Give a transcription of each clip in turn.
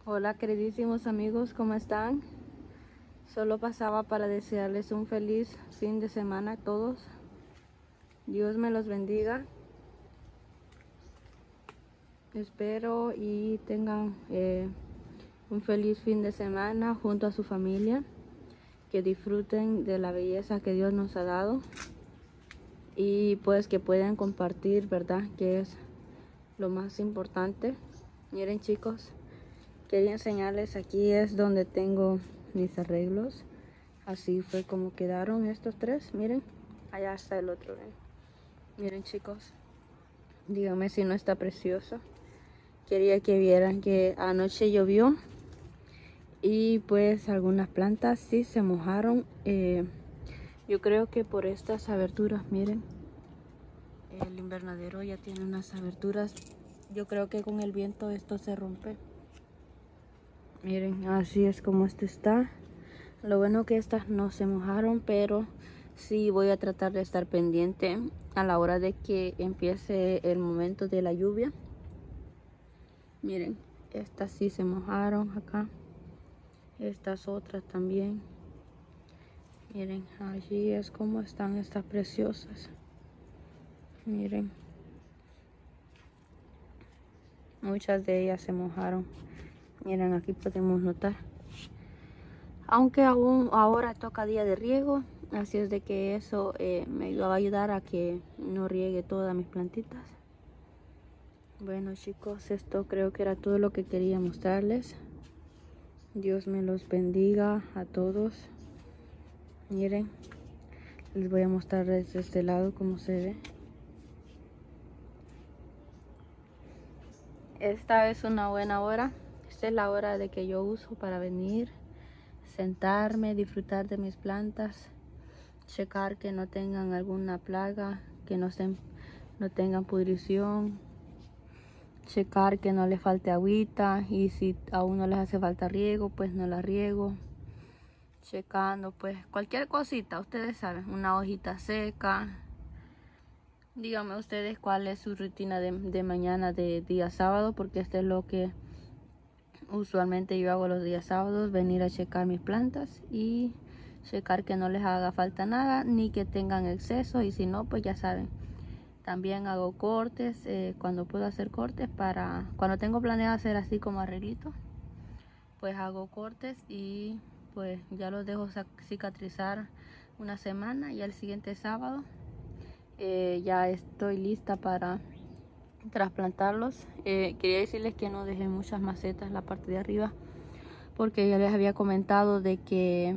Hola queridísimos amigos, ¿cómo están? Solo pasaba para desearles un feliz fin de semana a todos. Dios me los bendiga. Espero y tengan un feliz fin de semana junto a su familia. Que disfruten de la belleza que Dios nos ha dado. Y pues que puedan compartir, ¿verdad? Que es lo más importante. Miren chicos, quería enseñarles, aquí es donde tengo mis arreglos. Así fue como quedaron estos tres. Miren, allá está el otro. ¿Ven? Miren chicos, díganme si no está precioso. Quería que vieran que anoche llovió y pues algunas plantas sí se mojaron. Yo creo que por estas aberturas, miren, el invernadero ya tiene unas aberturas. Yo creo que con el viento esto se rompe. Miren, así es como este está. Lo bueno que estas no se mojaron, pero sí voy a tratar de estar pendiente a la hora de que empiece el momento de la lluvia. Miren, estas sí se mojaron acá. Estas otras también. Miren, allí es como están estas preciosas. Miren. Muchas de ellas se mojaron. Miren, aquí podemos notar. Aunque aún ahora toca día de riego, así es de que eso me va a ayudar a que no riegue todas mis plantitas. Bueno chicos, esto creo que era todo lo que quería mostrarles. Dios me los bendiga a todos. Miren, les voy a mostrar desde este lado cómo se ve. Esta es una buena hora. Esta es la hora de que yo uso para venir, sentarme, disfrutar de mis plantas, checar que no tengan alguna plaga, que no tengan pudrición, checar que no les falte agüita, y si aún no les hace falta riego, pues no la riego. Checando pues cualquier cosita, ustedes saben, una hojita seca. Díganme ustedes cuál es su rutina de mañana de día sábado, porque esto es lo que usualmente yo hago los días sábados: venir a checar mis plantas y checar que no les haga falta nada ni que tengan exceso, y si no, pues ya saben, también hago cortes cuando puedo hacer cortes. Para cuando tengo planeado hacer así como arreglitos, pues hago cortes y pues ya los dejo cicatrizar una semana, y el siguiente sábado ya estoy lista para trasplantarlos. Quería decirles que no dejé muchas macetas en la parte de arriba, porque ya les había comentado de que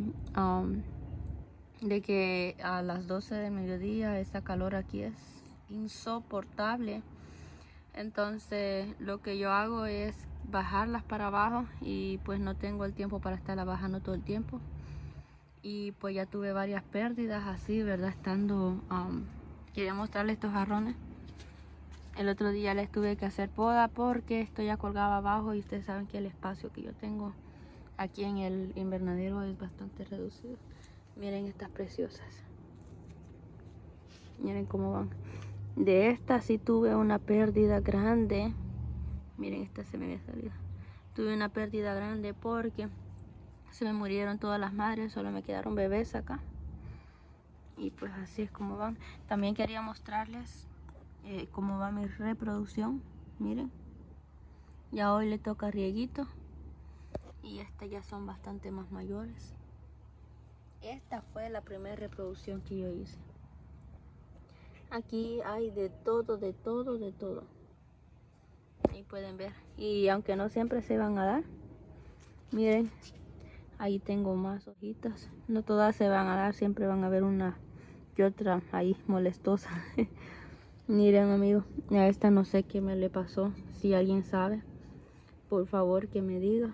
a las 12 del mediodía esa calor aquí es insoportable. Entonces lo que yo hago es bajarlas para abajo, y pues no tengo el tiempo para estarlas bajando todo el tiempo. Y pues ya tuve varias pérdidas así, ¿verdad? Quería mostrarles estos jarrones. El otro día les tuve que hacer poda porque esto ya colgaba abajo, y ustedes saben que el espacio que yo tengo aquí en el invernadero es bastante reducido. Miren estas preciosas. Miren cómo van. De esta sí tuve una pérdida grande. Miren, esta se me había salido. Tuve una pérdida grande porque se me murieron todas las madres, solo me quedaron bebés acá. Y pues así es como van. También quería mostrarles cómo va mi reproducción. Miren, ya hoy le toca rieguito, y estas ya son bastante más mayores. Esta fue la primera reproducción que yo hice. Aquí hay de todo, de todo, de todo. Ahí pueden ver. Y aunque no siempre se van a dar, miren, ahí tengo más hojitas. No todas se van a dar, siempre van a haber una y otra ahí molestosa. Miren amigos, a esta no sé qué me le pasó. Si alguien sabe, por favor que me diga.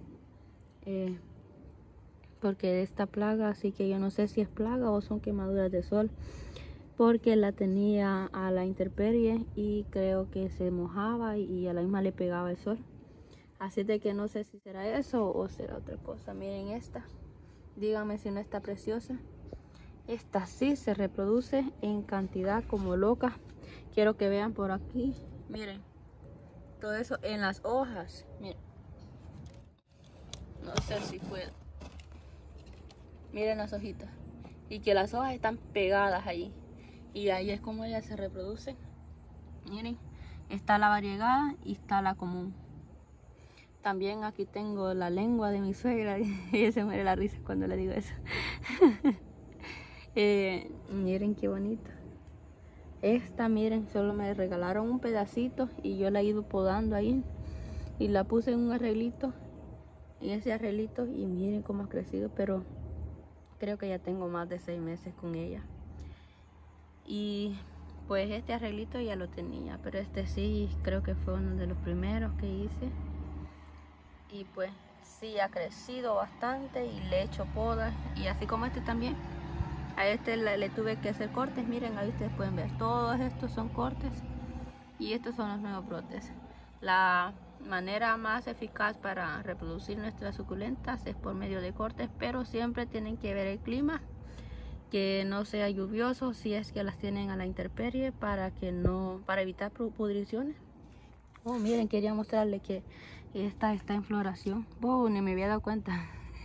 Porque de esta plaga, así que yo no sé si es plaga o son quemaduras de sol, porque la tenía a la intemperie y creo que se mojaba y a la misma le pegaba el sol. Así de que no sé si será eso o será otra cosa. Miren esta, díganme si no está preciosa. Esta sí se reproduce en cantidad como loca. Quiero que vean por aquí, miren, todo eso en las hojas. Miren, No sé si puedo. Miren las hojitas. Y que las hojas están pegadas allí. Y ahí es como ellas se reproducen. Miren, está la variegada y está la común. También aquí tengo la lengua de mi suegra. Ella se muere la risa cuando le digo eso. Miren qué bonito. Esta, miren, solo me regalaron un pedacito y yo la he ido podando ahí. Y la puse en un arreglito. Y ese arreglito, y miren cómo ha crecido. Pero creo que ya tengo más de 6 meses con ella. Y pues este arreglito ya lo tenía, pero este sí creo que fue uno de los primeros que hice. Y pues sí ha crecido bastante y le he hecho podas. Y así como este también, a este le tuve que hacer cortes. Miren, ahí ustedes pueden ver, todos estos son cortes y estos son los nuevos brotes. La manera más eficaz para reproducir nuestras suculentas es por medio de cortes, pero siempre tienen que ver el clima, que no sea lluvioso si es que las tienen a la intemperie, para evitar pudriciones. Oh, miren, quería mostrarles que esta está en floración. Oh, ni me había dado cuenta.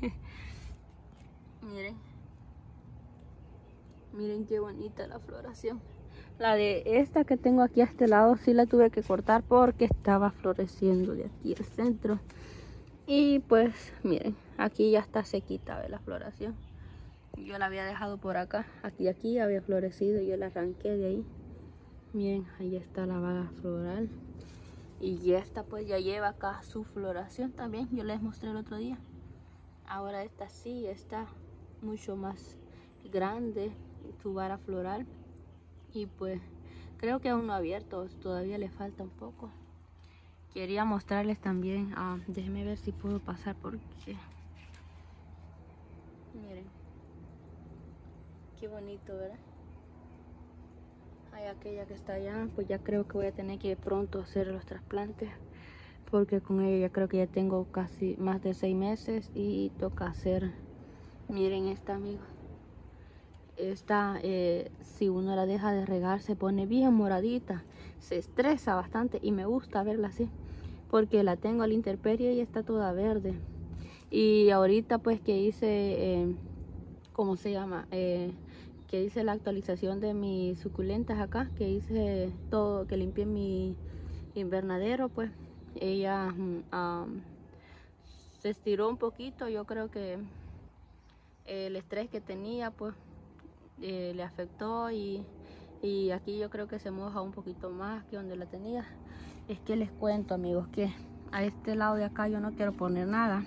Miren qué bonita la floración. La de esta que tengo aquí a este lado sí la tuve que cortar porque estaba floreciendo de aquí al centro. Y pues miren, aquí ya está sequita de la floración. Yo la había dejado por acá, aquí había florecido y yo la arranqué de ahí. Miren, ahí está la vaga floral. Y esta pues ya lleva acá su floración también, yo les mostré el otro día. Ahora esta sí está mucho más grande, su vara floral. Y pues creo que aún no ha abierto, todavía le falta un poco. Quería mostrarles también, déjenme ver si puedo pasar porque miren qué bonito, ¿verdad? Hay aquella que está allá, pues ya creo que voy a tener que pronto hacer los trasplantes, porque con ella ya creo que ya tengo casi más de 6 meses y toca hacer. Miren esta, amigos. Esta, si uno la deja de regar, se pone bien moradita, se estresa bastante y me gusta verla así, porque la tengo a la intemperie y está toda verde. Y ahorita pues que hice, ¿cómo se llama? Que hice la actualización de mis suculentas acá, que hice todo, que limpié mi invernadero, pues ella se estiró un poquito. Yo creo que el estrés que tenía pues le afectó y aquí yo creo que se moja un poquito más que donde la tenía. Es que les cuento, amigos, que a este lado de acá yo no quiero poner nada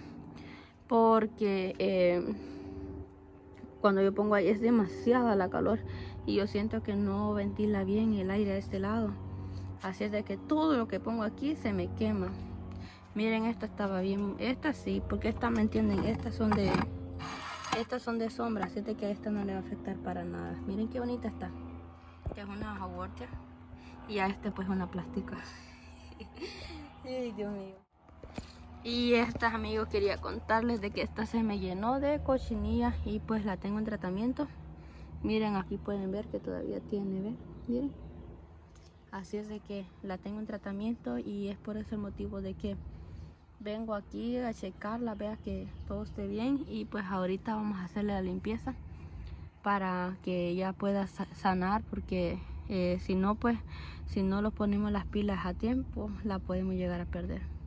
porque cuando yo pongo ahí es demasiada la calor y yo siento que no ventila bien el aire a este lado, así es de que todo lo que pongo aquí se me quema. Miren, esta estaba bien, esta sí, porque esta, me entienden, estas son de sombra, así de que a esta no le va a afectar para nada. Miren qué bonita está, es una Haworthia y a este pues una plástica. Ay, Dios mío. Y estas, amigos, quería contarles de que esta se me llenó de cochinillas y pues la tengo en tratamiento. Miren, aquí pueden ver que todavía tiene, ¿ven? Miren. Así es de que la tengo en tratamiento y es por ese motivo de que vengo aquí a checarla, vea que todo esté bien. Y pues ahorita vamos a hacerle la limpieza para que ella pueda sanar, porque si no, pues si no lo ponemos las pilas a tiempo, la podemos llegar a perder.